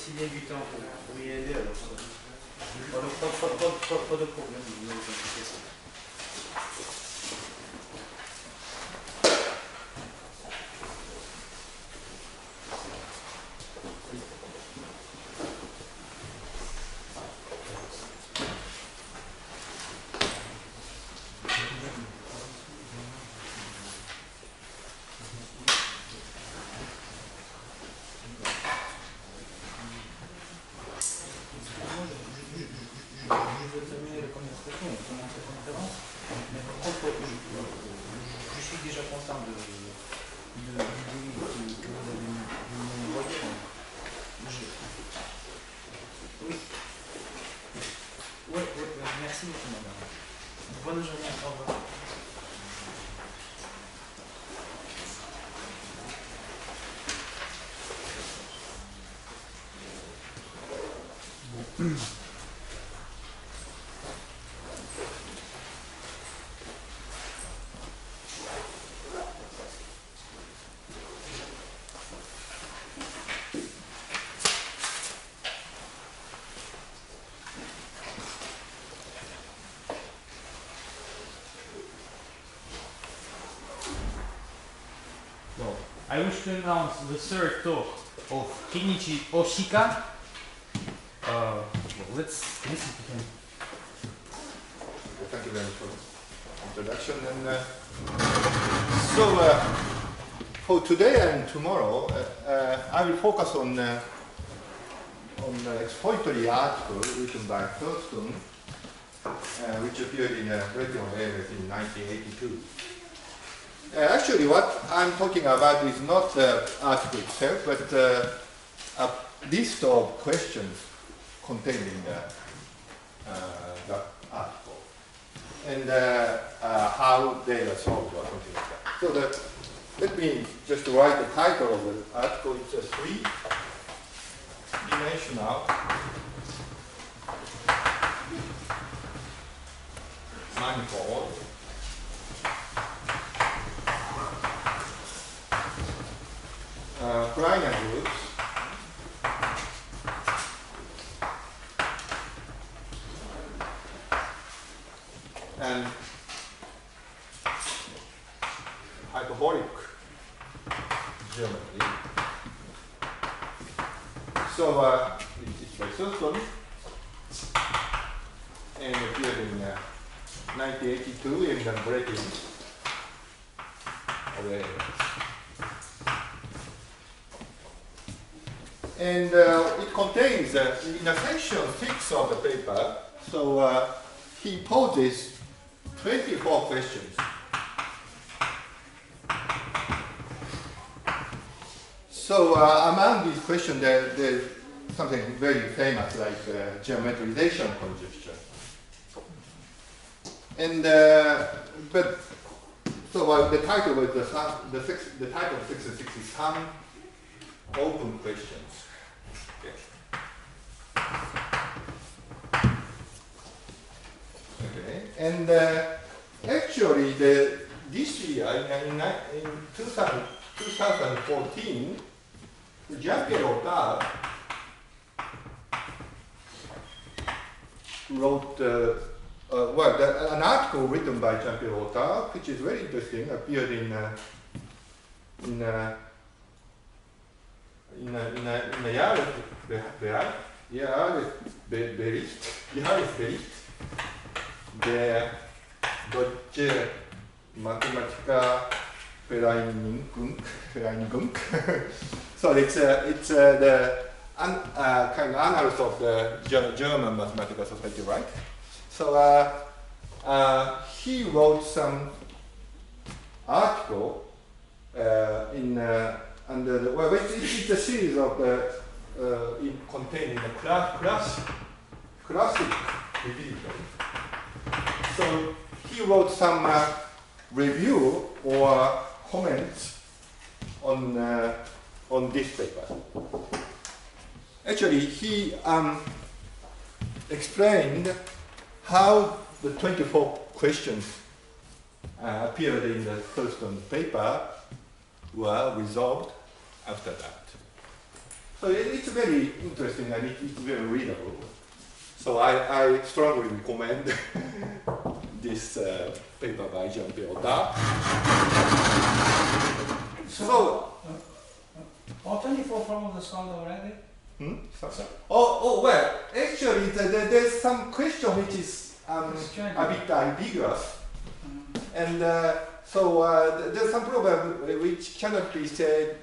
aussi bien du temps pour m'y aider. Alors, pas de problème, ne vous inquiétez pas. I wish to announce the third talk of Kenichi Ohshika. Well, let's listen to him. Thank you very much for the introduction. For today and tomorrow, I will focus on expository article written by Thurston, which appeared in Review of Areas in 1982. Actually, what I'm talking about is not the article itself, but a list of questions contained in the article, and how they are solved or something like that. So let me just write the title of the article. It's a three-dimensional manifold Kleinian groups and hyperbolic geometry. So it's by Thurston and appeared in 1982 in the breaking of the and it contains, in a section 6 of the paper, so he poses 24 questions. So among these questions, there's something very famous like geometrization conjecture. And but so the title was the title of 66 is Some Open Questions. Okay, and actually, this year in 2014, Jean-Pierre wrote an article written by Jean-Pierre, which is very interesting, appeared in Jahresbericht der Deutsche Mathematiker Vereinigung. So it's the kind of annals of the German Mathematical Society, right? So he wrote some article under the, well, it's a series of contained in the classic revision. So he wrote some review or comments on this paper. Actually, he explained how the 24 questions appeared in the Thurston paper were resolved after that. So it's very interesting and it's very readable. So I strongly recommend this paper by Jean Piota. So all 24 problems are solved already? Well, actually, there's some question which is a bit ambiguous. And there's some problem which cannot be said,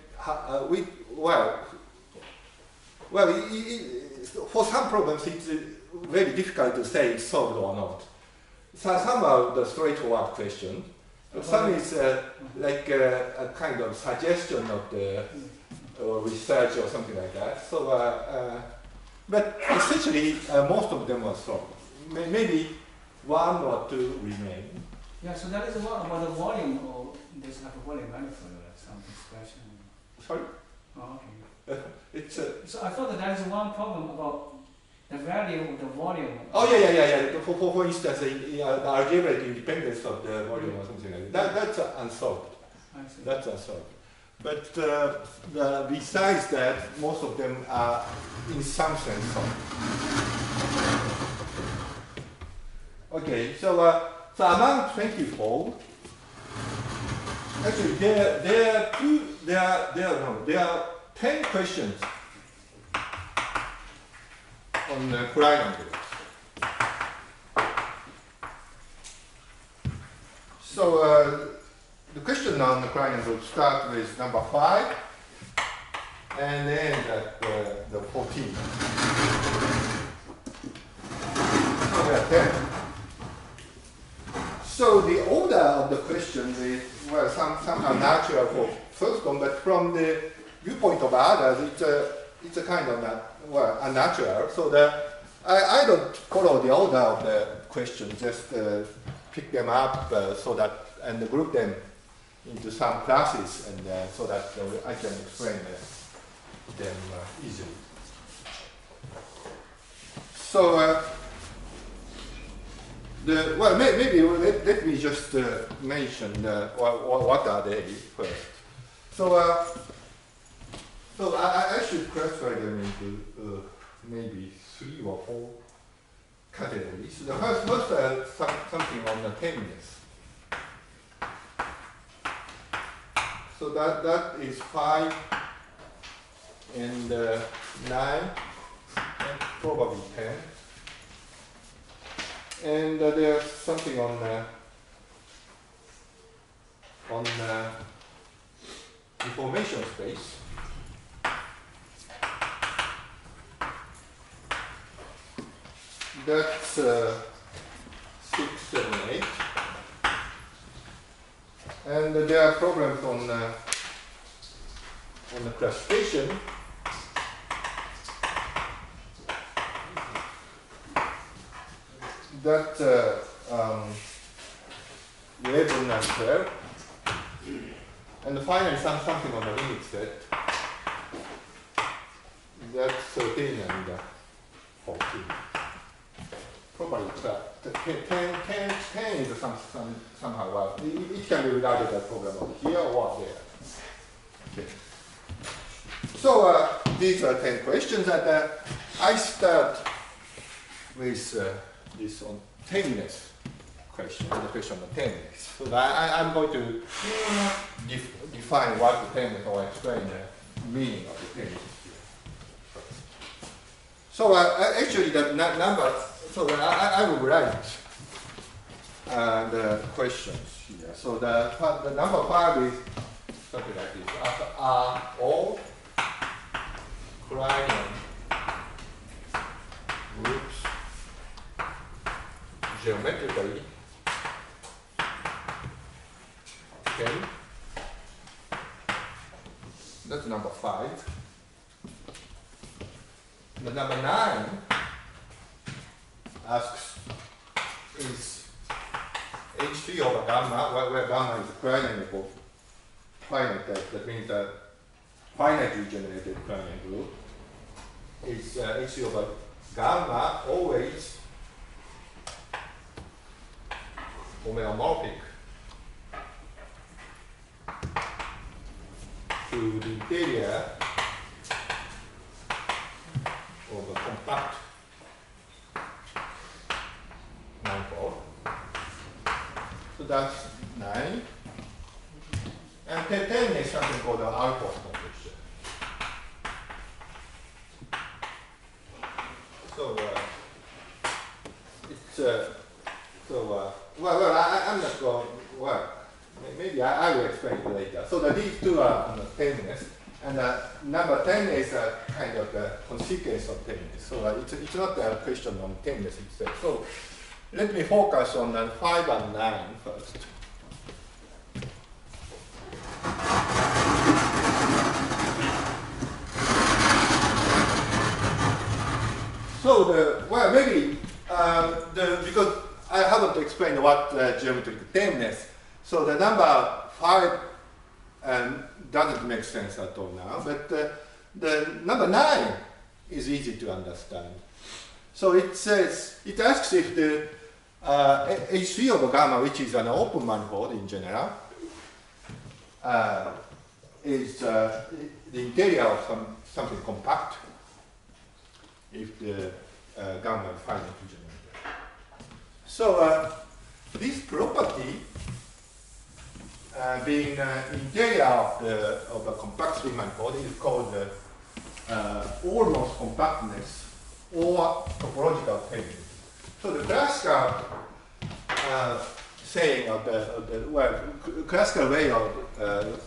for some problems it's very difficult to say it's solved or not. So some are the straightforward question, but some is like a kind of suggestion of the research or something like that. So, but essentially most of them are solved. Maybe one or two remain. Yeah, so that is about the volume, or there's like a volume manifold, like some expression. Sorry? Oh, okay. So I thought that is one problem about the value of the volume. Oh yeah. For instance, the algebraic independence of the volume or something like that. That's unsolved. I see. That's unsolved. But besides that, most of them are in some sense solved. Okay, so among 24, actually there are 10 questions on Kleinian groups. So the question on the Kleinian group starts with number 5 and ends at the 14. So there are 10. So the order of the questions is somehow natural for Thurston, but from the viewpoint of others, it's a kind of unnatural. So I don't follow the order of the questions, just pick them up so that and group them into some classes, and so that I can explain them easily. So maybe let me just mention what are they first. So I should classify them into maybe 3 or 4 categories. The first something on the tameness. So that is 5 and 9 and probably 10. And there's something on information space. That's 6, 7, 8. And there are problems on the classification. That 11 and 12. And finally something on the limit set. That's 13 and 14. Probably 10 is somehow, well, it can be regarded as problem over here or there. Okay. So these are 10 questions, and I start with this on tameness question, the question of tameness. So I'm going to define what the tameness, or explain the meaning of the tameness here. So actually the number, so I will write the questions here. So the number 5 is something like this. Are all Kleinian groups geometrically 10? That's number 5. The number 9 asks, is H3 over gamma, where gamma is a Kleinian group, finite, that means that finitely generated Kleinian group, is H3 over gamma always homeomorphic to the interior of a compact manifold. So that's 9. And 10 is something called the alpha condition. So it's well, I'm not going. Well, maybe I will explain it later. So that these two are on the tameness, and number 10 is a kind of the consequence of tameness. So it's not a question on tameness itself. So let me focus on 5 and 9 first. So well, maybe because I haven't explained what geometric tameness. So the number 5 doesn't make sense at all now. But the number 9 is easy to understand. So it says, it asks if the H3 of gamma, which is an open manifold in general, is the interior of something compact, if the gamma is finitely generated. So this property, being interior of a compact string manifold, is called almost compactness or topological tameness. So the classical saying of the classical way of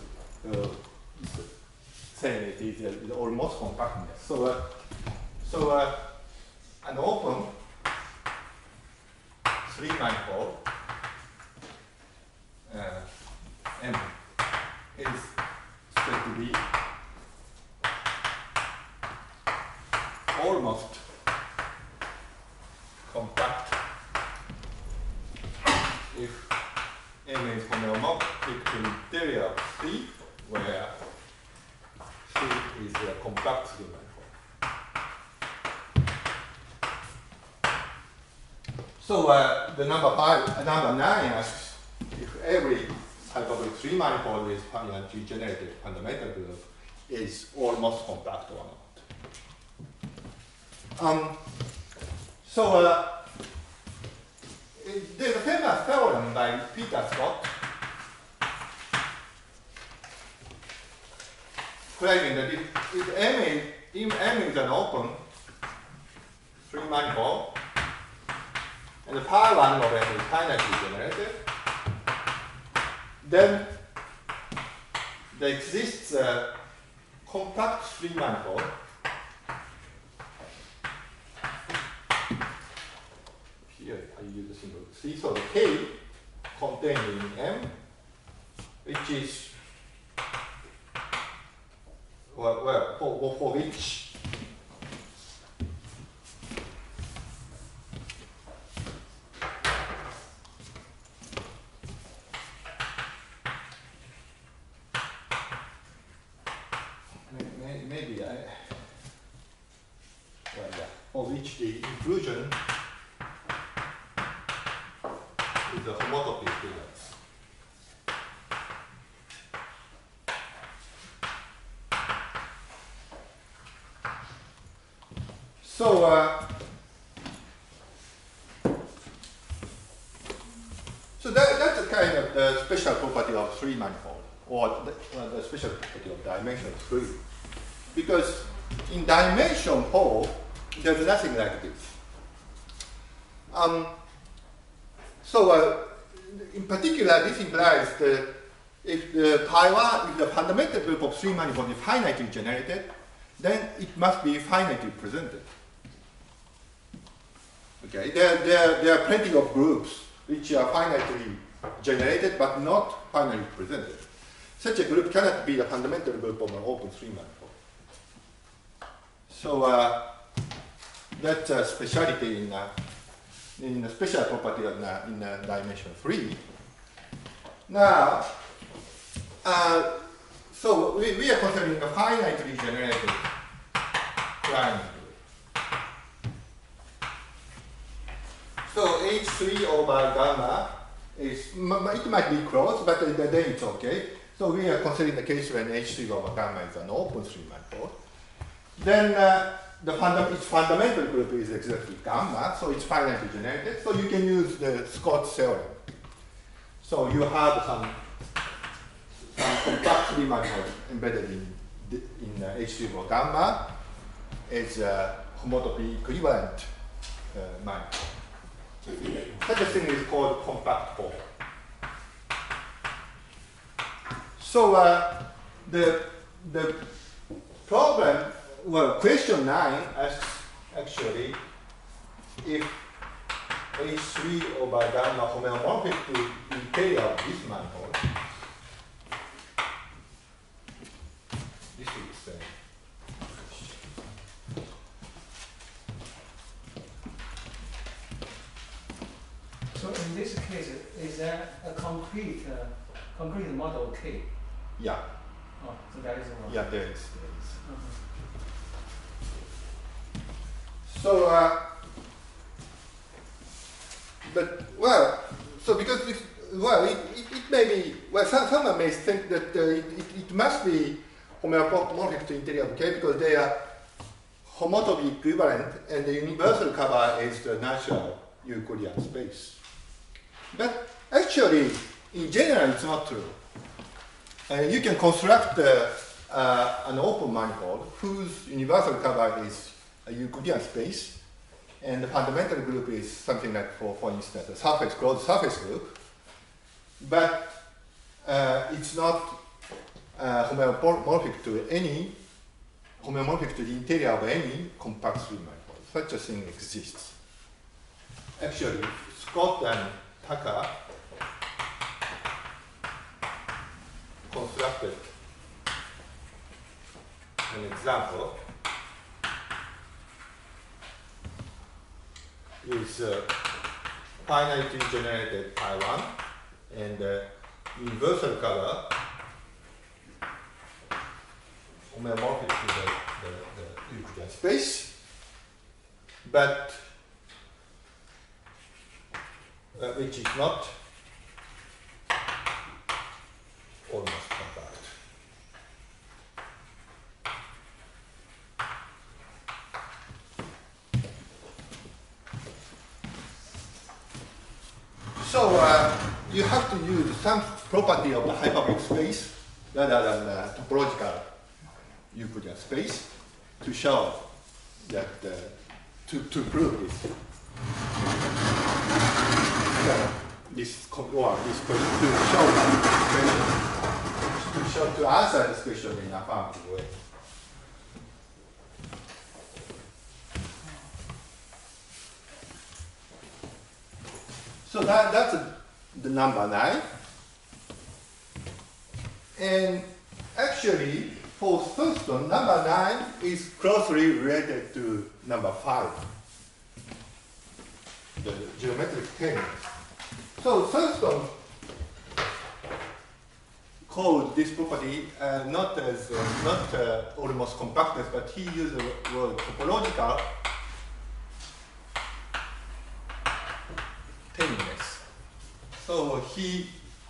saying it is almost compactness. So an open three manifold M is said to be almost compact if M is homomorphic to interior of C, where C is a compact three manifold. So the number 9 asks if every hyperbolic three manifold is finitely generated fundamental group is almost compact or not. There's a famous theorem by Peter Scott claiming that if M is an open three manifold and the pi 1 of M is finitely generated, then there exists a compact three manifold here I use the symbol C, so the K contained in M, which is for which the inclusion is a homotopy equivalence. So that's a kind of the special property of three manifold, or the special property of dimension 3. Because in dimension 4, there's nothing like this. In particular, this implies that if the fundamental group of three manifold is finitely generated, then it must be finitely presented. Okay, there are plenty of groups which are finitely generated but not finitely presented. Such a group cannot be the fundamental group of an open three manifold. So that's a speciality in a special property in dimension 3. Now, so we are considering a finitely generated Kleinian group. So H3 over gamma is, it might be close, but then it's okay. So we are considering the case when H3 over gamma is an open three manifold. Then its fundamental group is exactly gamma, so it's finitely generated. So you can use the Scott's theorem. So you have some compact manifold embedded in H2 for gamma is a homotopy equivalent manifold. Such a thing is called compact form. So the problem, well, question 9 asks actually if H3 over gamma homeomorphic to interior of this manifold. This is the So in this case, is there a concrete model K? yeah, Oh, so that is one. yeah, there is. Uh-huh. So, but well, so because this, well, it may be, well, someone may think that it must be homeomorphic to interior of K because they are homotopy equivalent and the universal cover is the natural Euclidean space. But actually, in general, it's not true. You can construct an open manifold whose universal cover is a Euclidean space, and the fundamental group is something like, for instance, a surface, closed surface group. But it's not homomorphic to the interior of any compact three manifold. Such a thing exists. Actually, Scott and Tucker constructed an example with finitely generated I1 and universal cover homomorphic to the Euclidean space, but which is not almost compact. So you have to use some property of the hyperbolic space rather than topological Euclidean space to show that to prove this. To answer this question in a affirmative way. So that's the number 9. And actually, for Thurston, number 9 is closely related to number 5, the geometric tameness. So Thurston called this property not almost compactness, but he used the word topological tameness. So he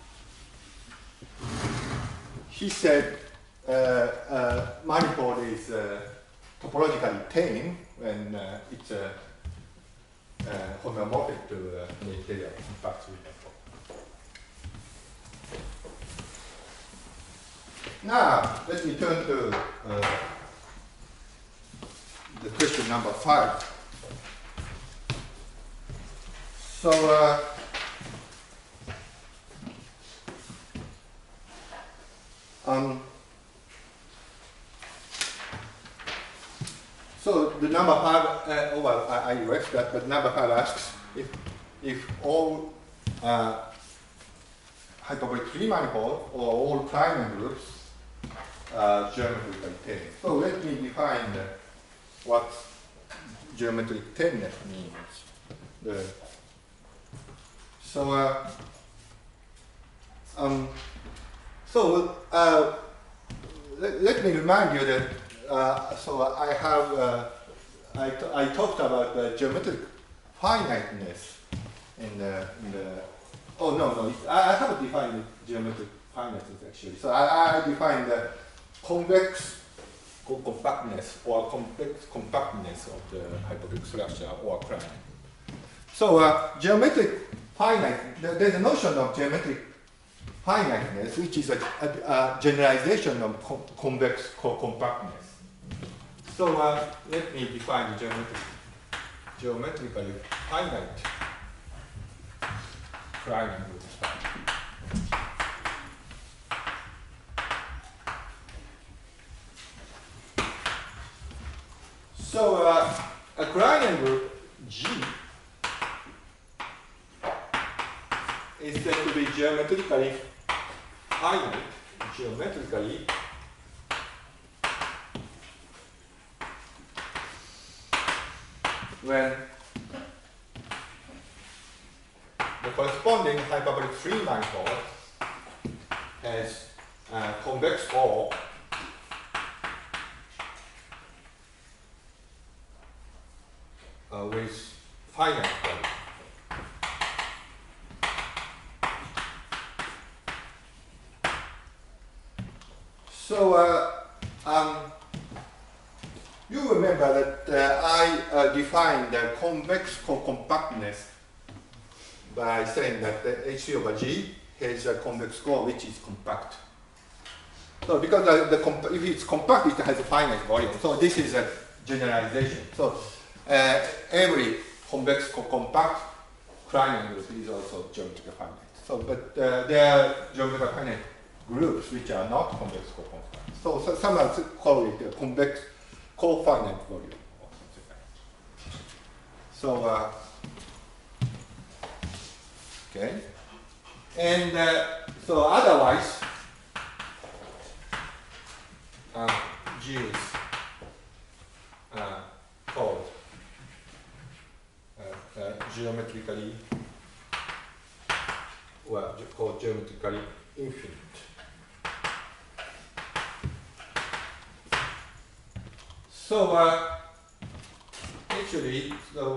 said manifold is topologically tame when it's homeomorphic to the interior compact manifold. Now, let me turn to the question number 5. So, so the number 5, well, I erased that, but number 5 asks if all hyperbolic free manifold or all Kleinian groups geometrically tame. So let me define what geometric tameness means. Let me remind you that I have I talked about the geometric finiteness in the oh no I haven't defined geometric finiteness actually. So I defined the convex compactness or compactness of the hypothetical structure or Kleinian. So geometric finite, there's a notion of geometric finiteness, which is a generalization of convex compactness. So let me define the geometrically finite Kleinian group. So a Kleinian group G is said to be geometrically finite, when the corresponding hyperbolic free manifold has convex core with finite value. So you remember that I defined the convex compactness by saying that the H3 over G has a convex core which is compact. So because if it's compact, it has a finite volume. So this is a generalization. So every convex compact Kleinian group is also geometrically finite. So, but there are geometrically finite groups which are not convex co-compact. So some call it a convex co-finite volume or something like that. So okay, and so otherwise G is called geometrically, well, called geometrically infinite. So actually,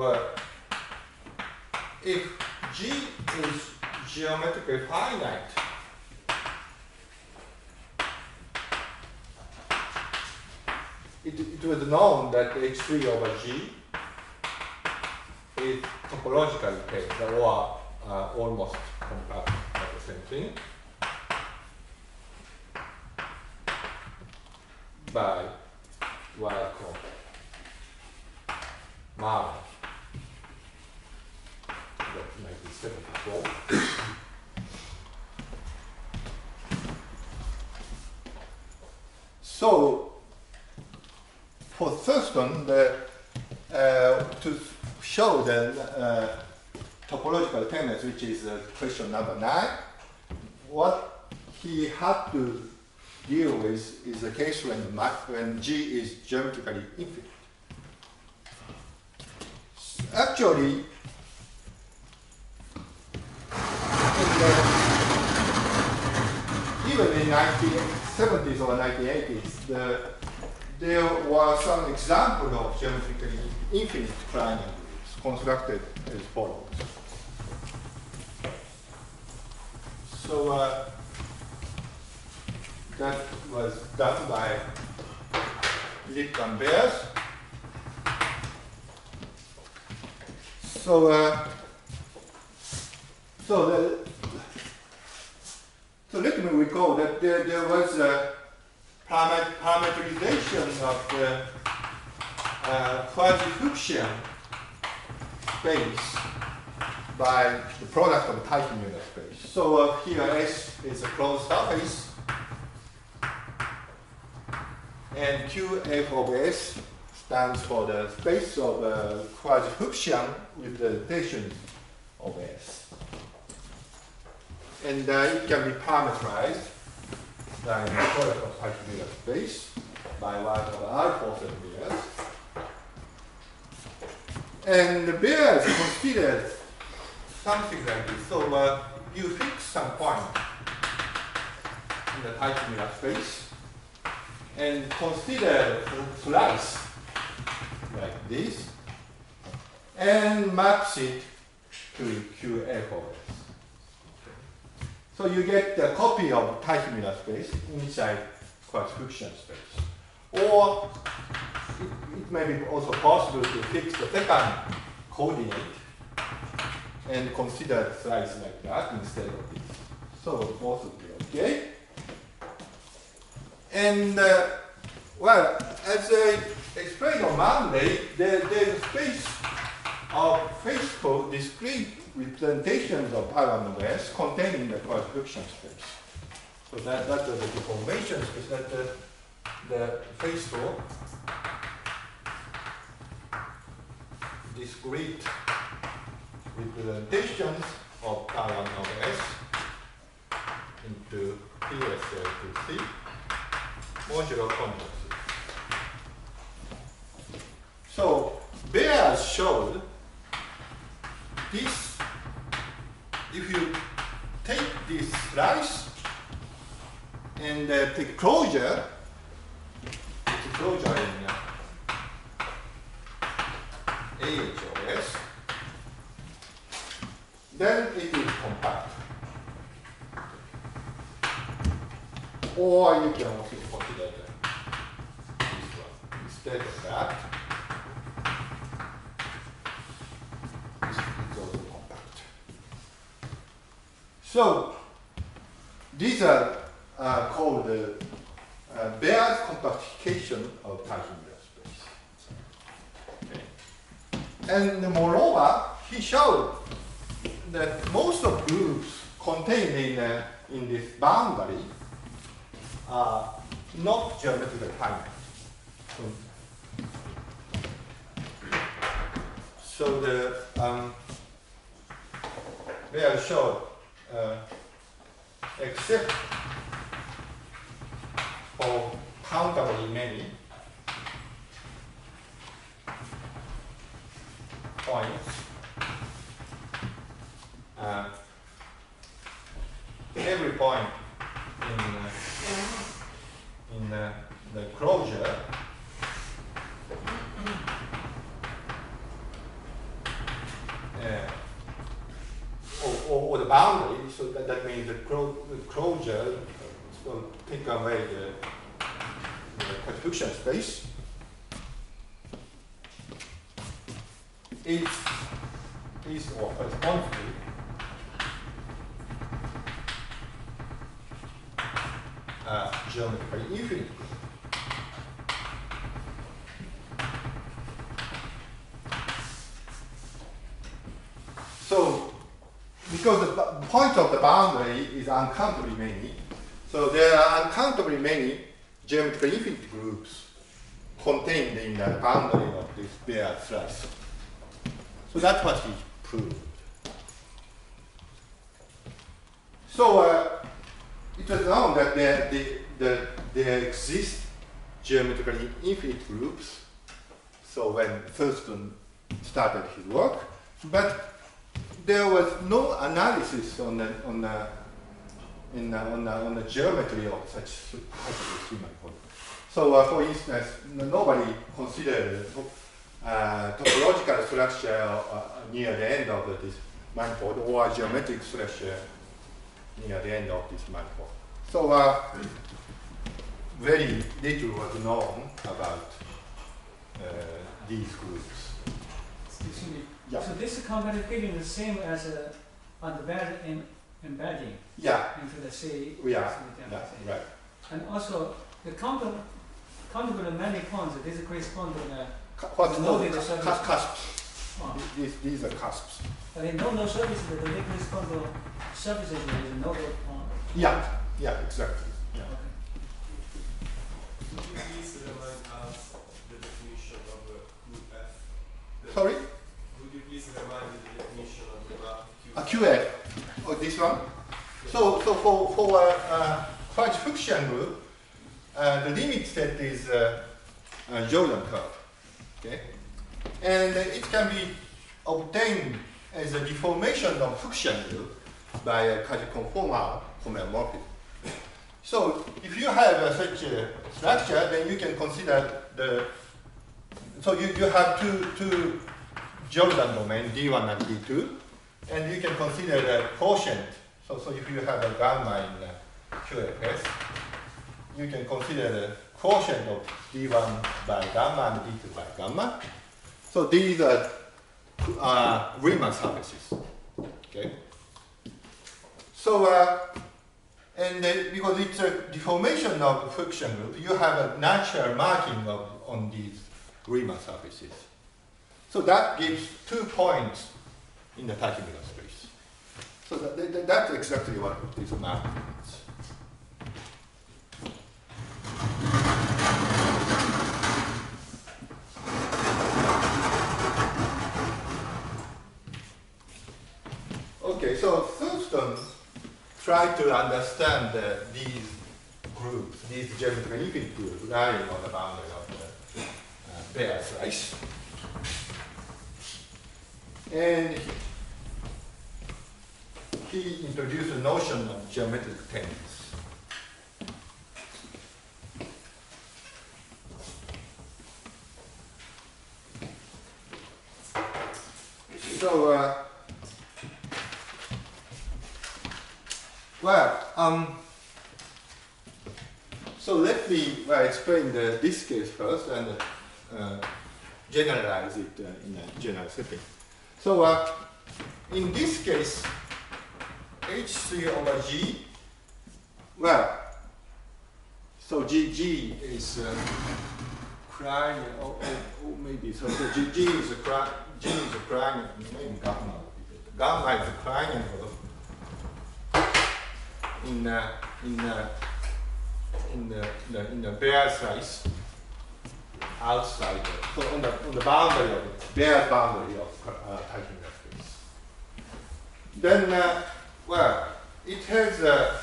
if G is geometrically finite, it was known that H3 over G is topologically paired or almost compact at the same thing by what I call Mara. That might be 74. So for Thurston, to show the topological pairs, which is question number 9, what he had to deal with is the case when G is geometrically infinite. Actually, even in 1970s or 1980s, there were some examples of geometrically infinite Kleinian groups constructed as follows. So that was done by Lick and Bears. So let me recall that there was a parameterization of the quasi-Fuchsian space by the product of Teichmüller space. So here S is a closed surface, and QF of S stands for the space of quasi-Fuchsian with the rotation of S. And it can be parameterized by the product of Teichmüller space by 1 over alpha Bears. And the Bears considered something like this. So you fix some point in the Teichmüller space and consider a slice like this and maps it to QF of S. So you get the copy of Teichmüller space inside quasi-Fuchsian space. Or it may be also possible to fix the second coordinate and consider slice like that instead of this. So both will be okay. And well, as I explained on Monday, there is a space of physical discrete representations of Paran of S containing the quadriviction space. So that's the deformation space, that the physical discrete representations of Paran of S into PSL to C modular contact. So Bear showed this, if you take this slice and take closure, it's a closure in AHOS, then it is compact. Or you can also consider this one instead of that. This is also compact. So these are called Bear's compactification of Teichmüller space. Okay. And moreover, he showed that most of groups contained in this boundary are not geometrically finite. So the Bear showed except for countably many points, every point in the closure or the boundary, so that means the closure will take away the quadriviction space. Is or corresponds to geometrically infinite. So, because the point of the boundary is uncountably many, so there are uncountably many geometrically infinite groups contained in the boundary of this Bear slice. So that's what he proved. So it was known that there exist geometrically infinite groups. So when Thurston started his work, but there was no analysis on the geometry of such manifold. So for instance, nobody considered topological structure near the end of this manifold or geometric structure near the end of this manifold. So very little was known about these groups. Excuse me. Yeah. So this compactification is the same as on the bed embedding into the C. Yeah, right. And also the countable many points, this corresponds to the What's noded called surface. cusps. Oh. These are cusps. But in nodal surfaces, they correspond to surfaces with nodal point. Yeah, exactly. Yeah. Okay. Could you please remind us the definition of group F? Sorry? Would you please remind the definition of the graph A QF. Oh, this one. So for a quadriviction group, the limit set is a Jordan curve. Okay, and it can be obtained as a deformation of friction group by a quasi-conformal homeomorphism. So if you have such a structure, then you can consider so you have two Jordan domain, D1 and D2, and you can consider the quotient. So if you have a gamma in QFS, you can consider the quotient of d1 by gamma and d2 by gamma. So these are Riemann surfaces. Okay. So and because it's a deformation of the friction group, you have a natural marking on these Riemann surfaces. So that gives 2 points in the Teichmüller space. So that's exactly what this map means. Okay, so Thurston tried to understand these groups, these geometric infinite groups lying on the boundary of the Bayer slice. And he introduced a notion of geometric tangents. So, so let me explain this case first and generalize it in a general setting. So in this case, H3 over G, so G is Kleinian, or maybe, so G is a Kleinian, maybe gamma. Gamma is a Kleinian in the Bayer slice outside, so on the boundary of Bayer boundary of Teichmüller space. Then, it has a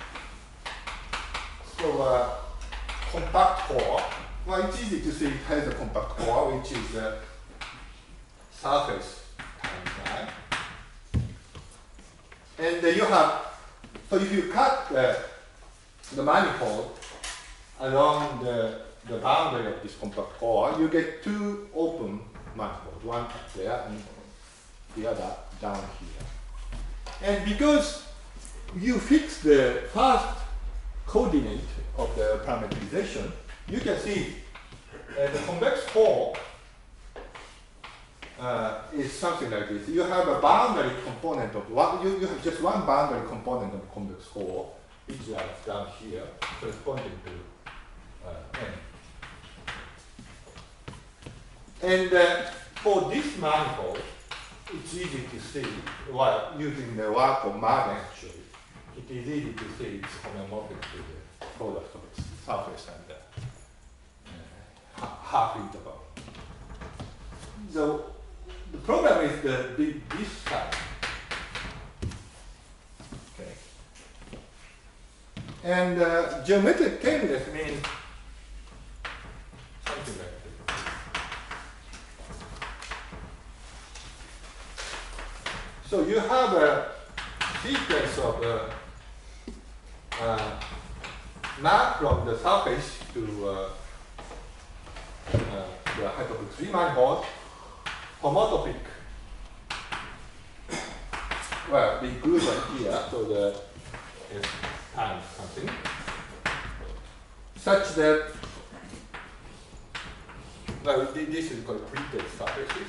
compact core. Well, it's easy to see it has a compact core, which is a surface times I. And you have, so if you cut the manifold along the boundary of this compact core, you get 2 open manifolds, one up there and the other down here. And because you fix the first coordinate of the parameterization, you can see the convex core is something like this. You have a boundary component of one, you have just one boundary component of the convex core, which lies down here, corresponding to n. And for this manifold, it's easy to see, using the work of Marden actually, it is easy to see it's homomorphic to the product of its surface and half interval. So the problem is this side. Okay. And geometric tameness means something like this. So you have a sequence of map from the surface to the hyperbox Riemann manifold, homotopic. Well, the inclusion here, so the is times something, such that, well, this is called pleated surfaces,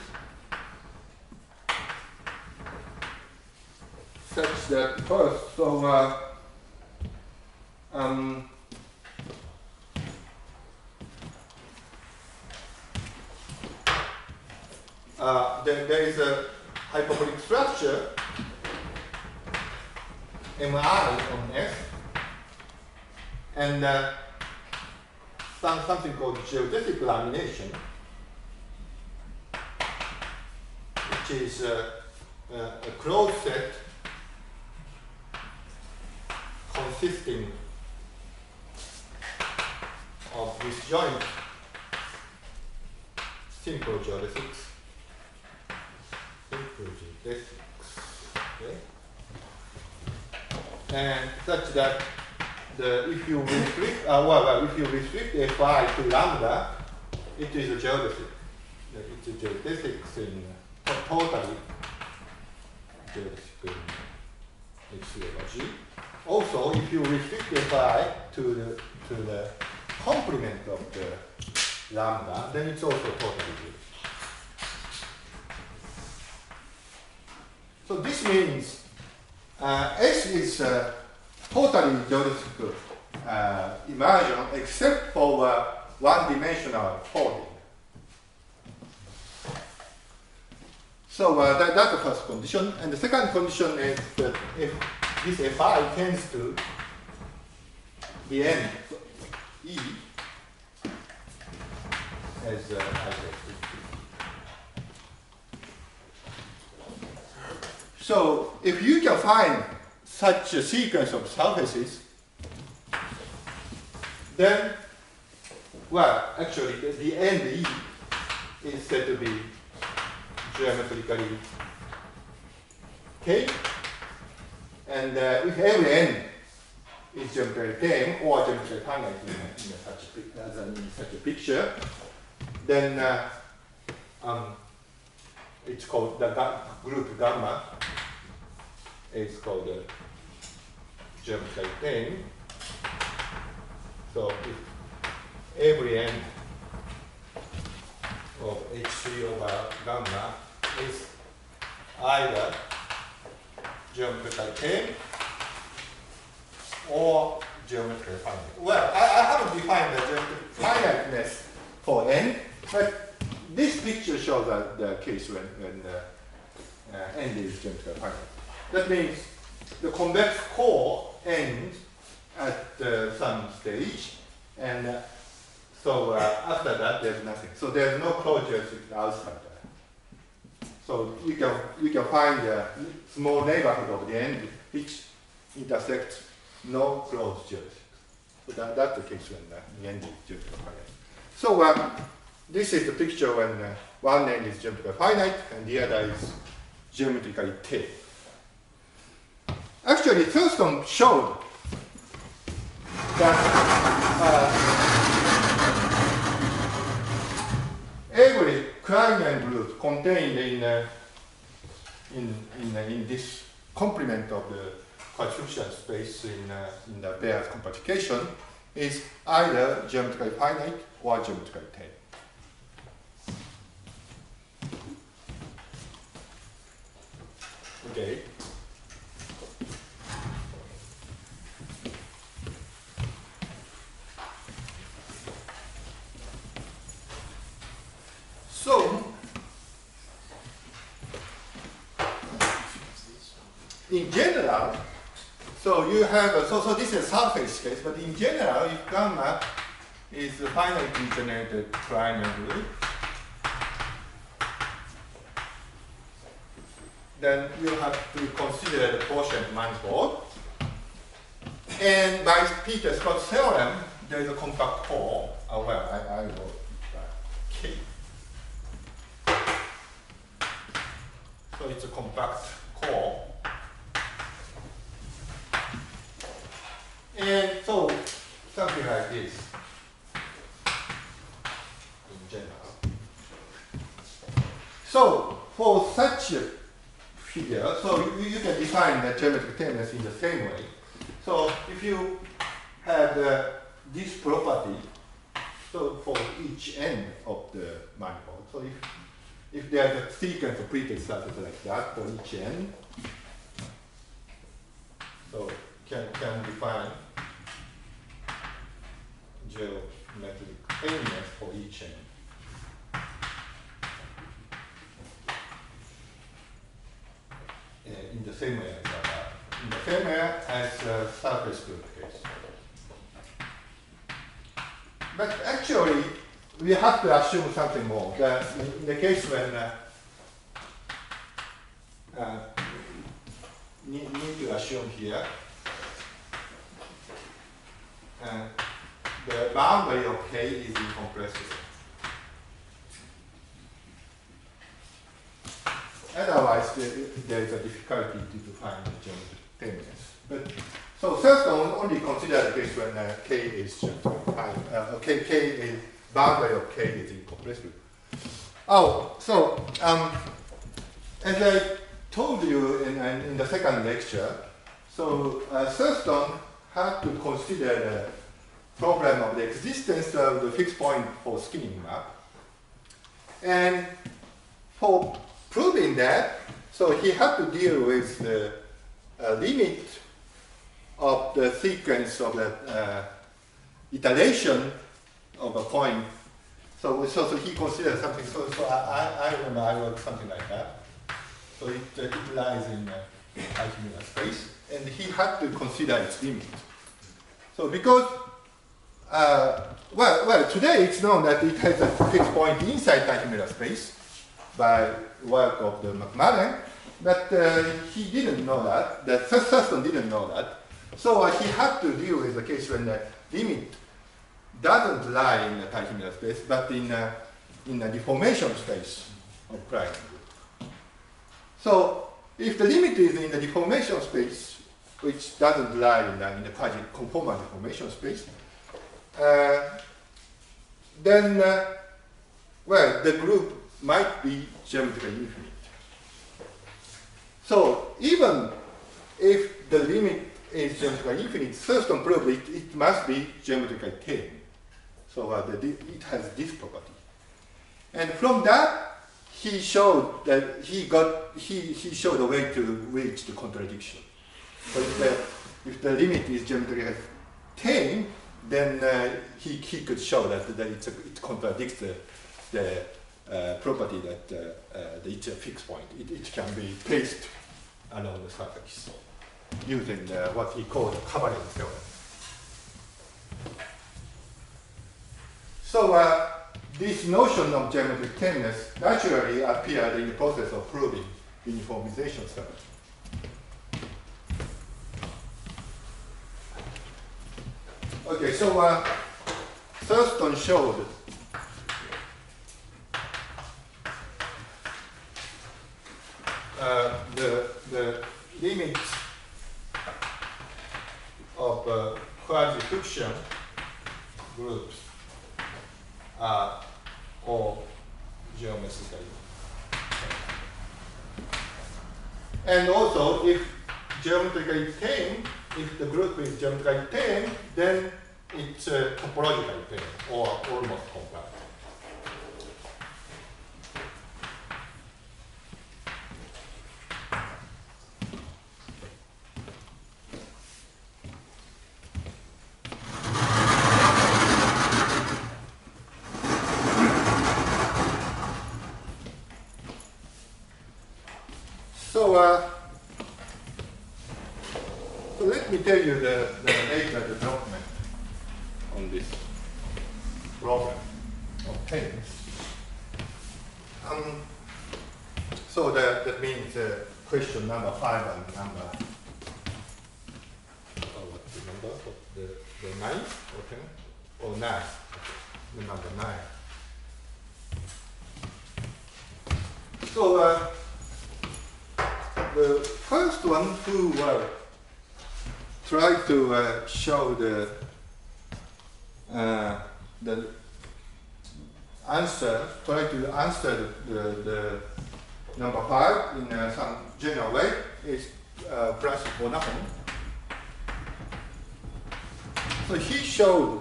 such that first, so there is a hyperbolic structure Mi on S, and something called geodesic lamination, which is a closed set consisting of disjoint simple geodesics. Okay. And such that if you restrict if you restrict Fi to lambda, it is a geodesic. It's a geodesics in totally geodesic in H3 over G. also, if you restrict Fi to the complement of the lambda, then it's also totally good. So this means S is totally geodesic immersion except for one-dimensional folding. So that's the first condition. And the second condition is that if this Fi tends to the end E as so if you can find such a sequence of surfaces, then, well, actually the end E is said to be geometrically K, and if every n is geometrically tame or geometrically finite in such a picture, then it's called the group gamma is called geometrically tame. So if every n of H3 over gamma is either geometrically tame or geometrically finite. Well, I haven't defined the geometric finiteness for n, but this picture shows the case when n is geometrically finite. That means the convex core ends at some stage, and so after that there's nothing. So there's no closure outside that. So you can find a small neighborhood of the end which intersects no closed geodesics. So that's the case when the end is geometrically finite. So this is the picture when one end is geometrically finite and the other is geometrically tame. Actually, Thurston showed that every Kleinian group contained in this complement of the quadrifusion space in the Baer's compactification is either geometrically finite or geometrically tame. Okay. So, in general, so you have, so this is a surface case, but in general, if gamma is a finitely generated Kleinian group, then you have to consider the quotient manifold. And by Peter Scott's theorem, there is a compact core. Oh, well, I will K. So it's a compact core. And so something like this in general. So for such a figure, so you can define the geometric tameness in the same way. So if you have this property, so for each end of the manifold, so if there's a sequence of pre-case surfaces like that for each end, so can define geometric tameness for each end. In the same way as surface group case. But actually, we have to assume something more. In the case when need to assume here the boundary of K is incompressible. Otherwise, there is a difficulty to define the geometric tameness. But so Thurston only consider the case when K is K is boundary of K is incompressible. Oh, so as I told you in the second lecture, So Thurston had to consider the problem of the existence of the fixed point for skinning map. And for proving that, so he had to deal with the limit of the sequence of the iteration of a point. So he considered something, so I remember I wrote something like that. So it lies in Teichmüller space, and he had to consider its limit. So because, well, today it's known that it has a fixed point inside Teichmüller space by work of the Macmillan, but he didn't know that, Thurston didn't know that. So he had to deal with the case when the limit doesn't lie in the Teichmüller space, but in the deformation space of Kleinian. So if the limit is in the deformation space, which doesn't lie in the quasi-conformal deformation space, then, well, the group might be geometrically infinite. So even if the limit is geometrically infinite, Thurston proved it must be geometrically tame. So it has this property. And from that, he showed that he showed a way to reach the contradiction. So if the limit is geometrically tame, then he could show that it contradicts the property that it's a fixed point. It can be placed along the surface using what he called the covering theorem. So this notion of geometric tameness naturally appeared in the process of proving uniformization theorem. Okay, so Thurston showed the limits of quasi-friction groups are all geometrically tame. And also, if geometrically tame, if the group is geometrically tame, then it's topologically tame, or almost compact. So let me tell you the later development on this problem of tameness. So that means question number 5 and number, what's the number? The 9 or 10? Or 9, the number 9. So the first one who tried to show the answer, try to answer the number 5 in some general way is Francis Bonahon. So he showed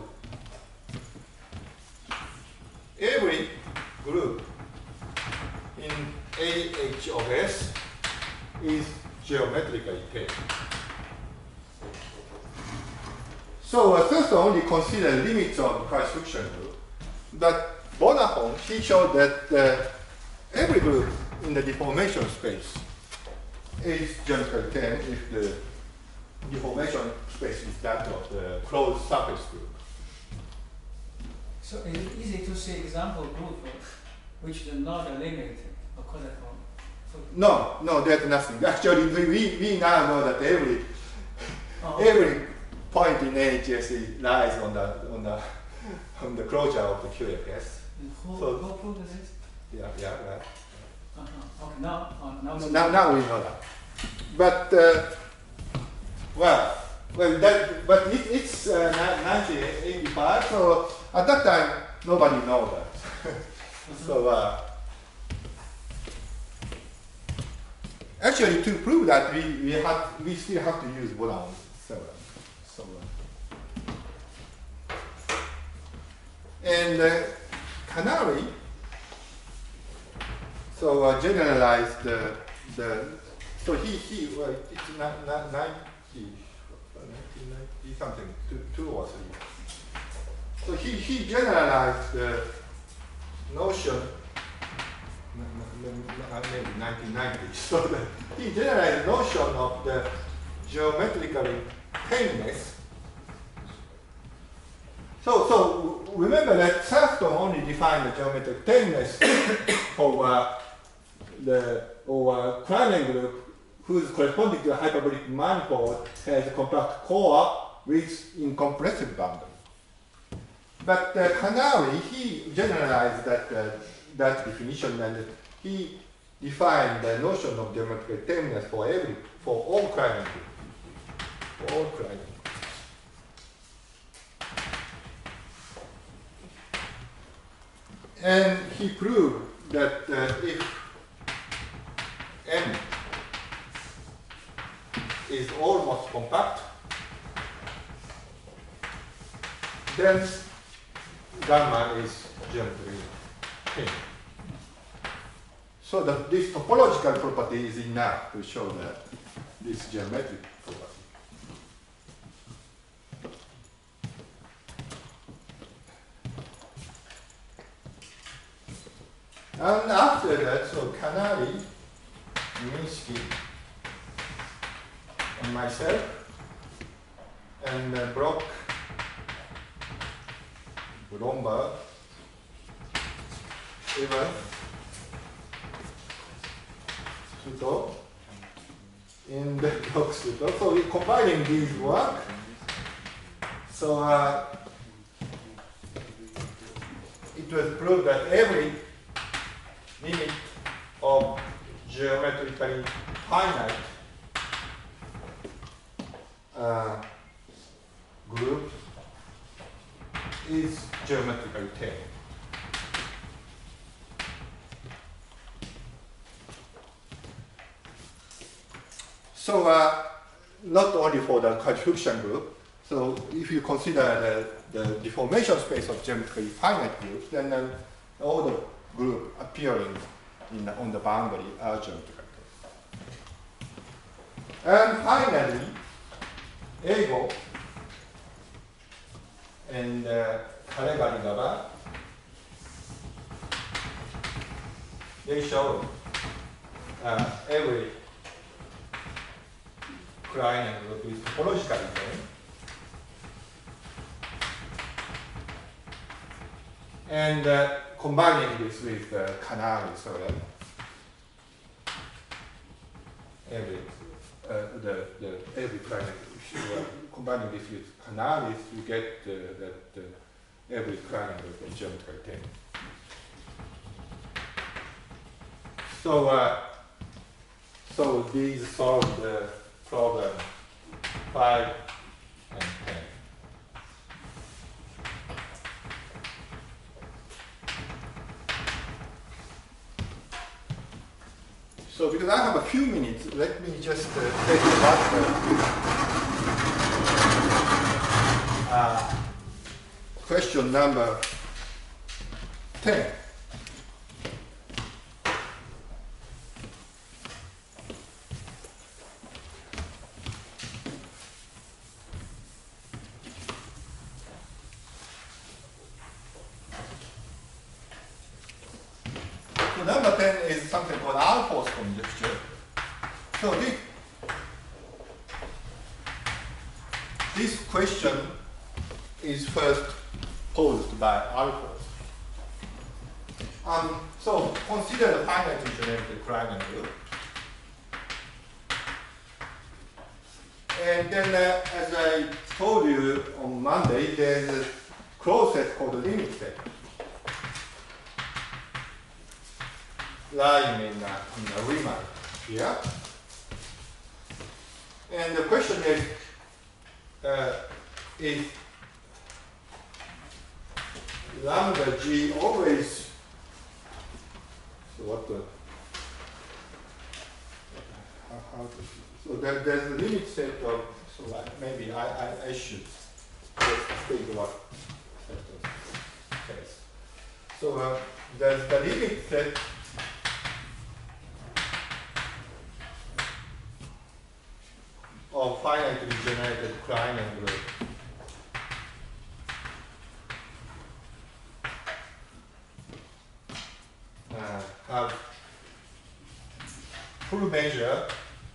every group in AH of S is geometrically tame. So Thurston only considered limits of quasi-friction group, but Bonahon, he showed that every group in the deformation space is geometrically tame if the deformation space is that of the closed surface group. So is it easy to see example group which is not a limit of quasi-conformal? No, there's nothing. Actually, we now know that every point in AHS lies on the closure of the QFS. Who proved this? Yeah, right. Okay, now we know that. But but it's 1985. So at that time, nobody knows that. So actually, to prove that, we still have to use boson theorem. So, and Canary, so generalized so he well, it's 1990 something, two or three. So he generalized the notion, maybe 1990. So he generalized the notion of the geometrically tameness. So remember that Thurston only defined the geometric tameness for the Kleinian group whose corresponding to a hyperbolic manifold has a compact core with incompressible boundary. But Canary, he generalized that definition, and he defined the notion of geometric tameness for all Kleinian groups. For all Kleinian groups. And he proved that if M is almost compact, then gamma is geometrically tame. So this topological property is enough to show that this geometric property. And after that, so Canary, Minsky, and myself, and Brock, Bromberg, Evans, Suto, in the Brock Suto. So we're combining these work. So it was proved that every limit of geometrically finite group is geometrically tame. So not only for the quadrifuction group, so if you consider the deformation space of geometrically finite groups, then all the group appearing on the boundary are geometrical. And finally, Ego and Karegari-Gaba, they show every Kleinian group is topologically tame. And combining this with Canary theorem, every Kleinian group, combining this with Canary, you get that every Kleinian group is geometrically tame. So these solve the problem 5 and 10. So because I have a few minutes, let me just take about question number 10. So number 10 is something called Alfor's conjecture. So this question is first posed by Alfors. So consider the finite geometric Kleinian group. And then, as I told you on Monday, there's a closed set called the limit set, lying in the Riemann here. And the question is lambda g always, so what the, So there's a limit set of, so maybe I should just state what set of case. So there's the limit set of finitely generated Kleinian group. Have full measure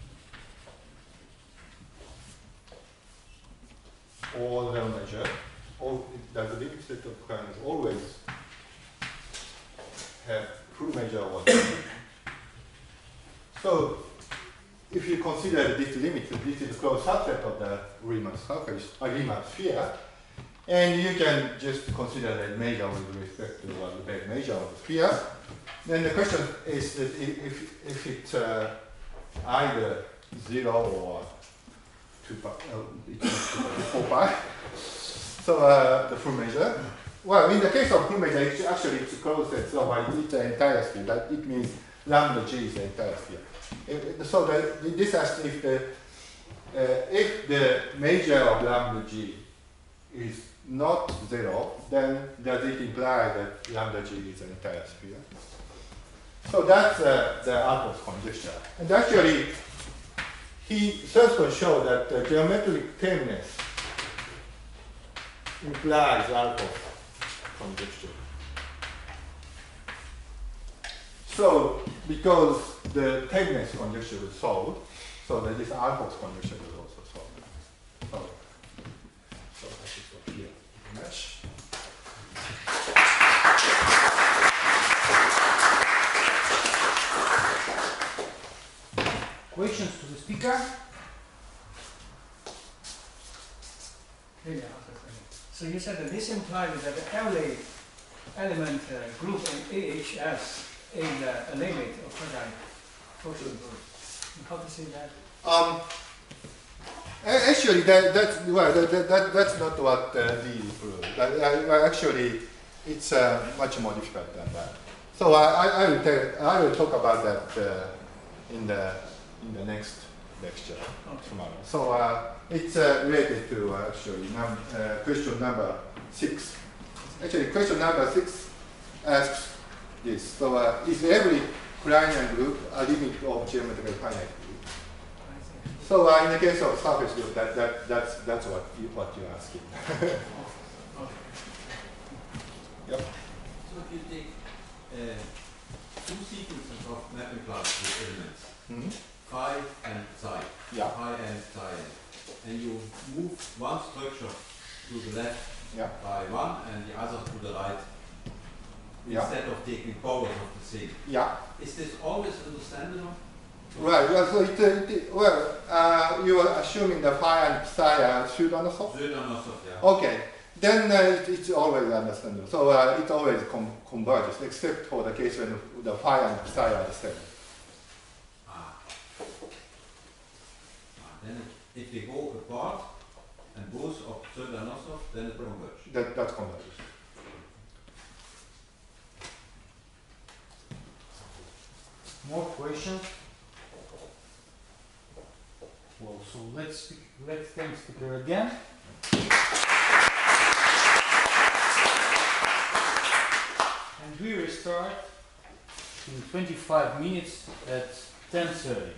or real measure, or does the limit set of Kleinians always have full measure or real measure? So if you consider this limit, this is a closed subset of the Riemann surface, Riemann sphere, and you can just consider that measure with respect to the big measure of the sphere. Then the question is that if it's either 0 or 2 pi, it's 4 pi, so the full measure. Well, in the case of full measure, actually it's a closed set, so it's the entire sphere. That it means lambda g is the entire sphere. So this asks if the measure of lambda g is not 0, then does it imply that lambda g is the entire sphere? So that's the Alport conjecture. And actually, Thurston showed that the geometric tameness implies Alport conjecture. So, because the tameness conjecture was solved, so that this Alport conjecture was also solved. So that is what here match. Questions to the speaker? So you said that this implies that every element group in AHS is a limit of finite function group. How to say that? Actually, that's not what D proved. Actually, it's much more difficult than that. So I will talk about that in the next lecture tomorrow. So it's related to actually question number 6. Actually, question number 6 asks this. So is every Kleinian group a limit of geometrically finite group? So in the case of surface group, that's what you're asking. Yep. So if you take two sequences of mapping classes with elements, phi and psi, phi and psi, and you move one structure to the left by 1 and the other to the right, instead of taking powers of the thing. Is this always understandable? Right. Well, so you are assuming the phi and psi are pseudo-Nosov? Pseudo-Nosov, yeah. Okay. Then it's always understandable. So it always converges, except for the case when the phi and psi are the same. Then if they go apart and both of pseudo-Nosov, then it converges. That converges. More questions? Well, so let's thank speaker again. And we restart in 25 minutes at 10:30.